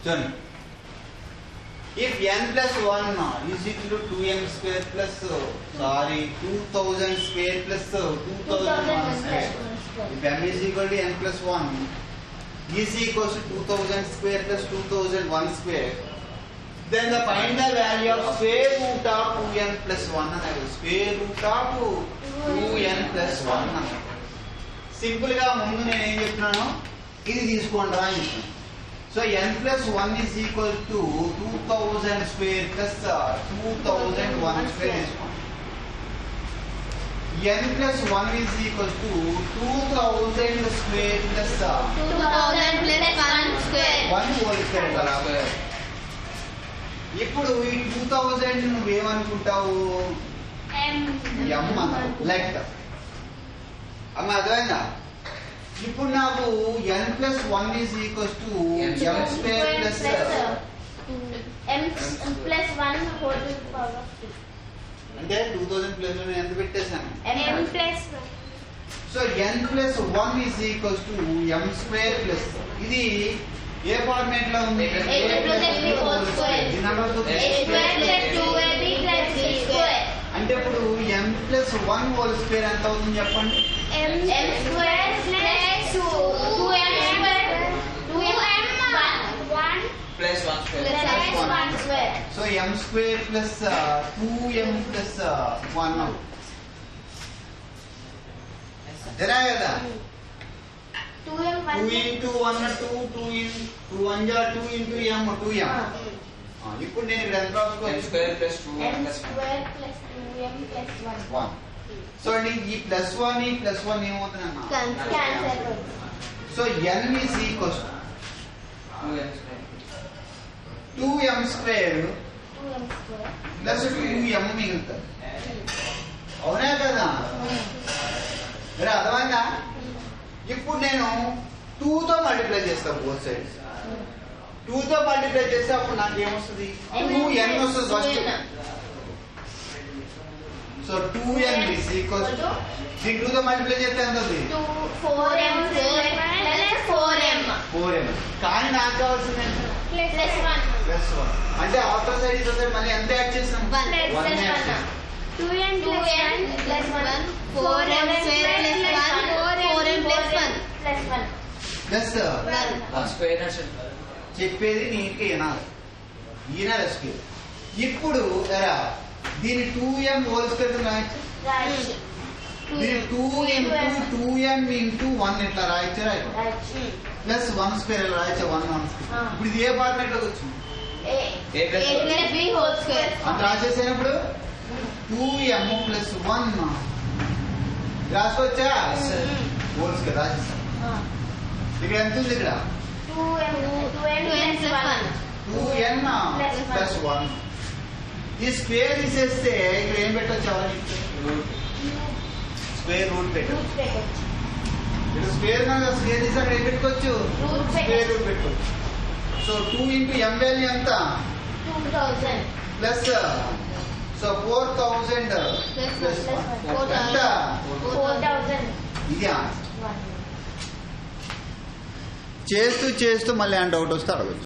Done. If n plus 1 is equal to 2m square plus 2000 square plus 2001 square. If m is equal to n plus 1 is equals to 2000 square plus 2001 square, then the find the value of square root of 2n plus 1 another. Square root of 2n plus 1 another. Simple గా ముందు నేను ఏం చెప్తున్నాను ఇది తీసుకోండి రా అని చెప్తున్నాను. So n plus 1 is equal to 2000 square plus 2001 square తీసుకోండి. n plus 1 is equal to 2000 square plus 2000 plus 1 square 1 whole square కదా. ఇప్పుడు ఈ 2000 నువ్వేమనుకుంటావు m అన్నావు లెక్క అమ్మ అర్థమైందా. ఇప్పుడు నాకు n plus 1 is equals to m square plus m plus 1 whole to the power of 2 అంటే 2000 ప్లస్ లో ఎంత పెట్టేశాను m plus 1. So n plus 1 is equals to m square plus ఇది ఏ ఫార్మాట్ లో ఉంది a plus b whole square ఈ number తో a square plus 2ab plus c square అంటే ఇప్పుడు m plus 1 whole square ఎంత అవుతుంది చెప్పండి. m square plus 2m square 2m 1 plus 1 square plus 1 square. So m square plus 2m plus 1 అవుతుంది. జరా కదా 2m 2 into 1 2 2 1 ja 2 into m 2m. ఇప్పుడు నేను ఇక్కడ ఎంత m రాసుకోవచ్చు square plus 2 m plus 1 square plus 2m plus 1. సో ఈ ప్లస్ 1 ఈ ప్లస్ 1 ఏమవుతుందన్న Cancel. So n is equals to 2m 2m square square 2m square plus 2m మిగులుతుంది. అవునా కదా మరి అర్థమైందా. ఇప్పుడు నేను 2 తో మల్టిప్లై చేస్తాను బోత్ సైడ్స్. 2 తో మల్టిప్లై చేస్తే అప్పుడు నాకు ఏమొస్తుంది 2n వస్తుంది first. So 2n is equals to దీని 2 తో మల్టిప్లై చేస్తే ఎంత అవుతుంది 4m square plus 4m 4m. కానీ నాకు కావాల్సింది ఎంత plus 1 ప్లస్ 1 అంటే ఆఫ్టర్ సైడ్ ఇటు సైడ్ మళ్ళీ ఎంత యాడ్ చేస్తాం 1 యాడ్ చేస్తాం. 2n plus 1 4m square plus 1 4m plus 1 plus 1 plus 1 square and చెప్పేది నీకు వినాలి స్క్వేర్. ఇప్పుడు ఎరా దీని 2m హోల్ స్క్వేర్ రాయచ్చు. right దీని 2m 1 ఇట్లా రాయచ్చు రాయచ్చు ప్లస్ 1 స్క్వేర్ ఇలా రాయచ్చు 1 స్క్వేర్. ఇప్పుడు ఇది ఏ ఫార్మాట్ లోకి వచ్చింది a plus b whole square అంత రాసేసినప్పుడు 2m plus 1 రాసుకోవచ్చా హోల్ స్క్వేర్ రాసేస్తాం. ఇక్కడ ఎంత ఉంది ఇక్కడ 2n plus 1 2n plus 1. ఈ స్క్వేర్ తీసేస్తే ఇక్కడ ఏం పెట్టచ్చు అవన్నీ స్క్వేర్ రూట్ పెట్టచ్చు. ఇక్కడ స్క్వేర్ స్క్వేర్ తీసి అక్కడ ఏం పెట్టుకోవచ్చు స్క్వేర్ రూట్ పెట్టుకోవచ్చు. సో 2 into m వాల్యూ ఎంత 2000 ప్లస్ సో 4000 ప్లస్ ఎంత 4000 ఇది చేస్తూ మళ్ళీ డౌట్ వస్తే అడగచ్చు.